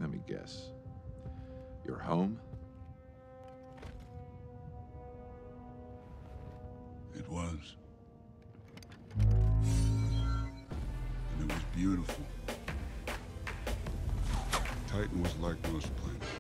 Let me guess. Your home? It was. And it was beautiful. Titan was like most planets.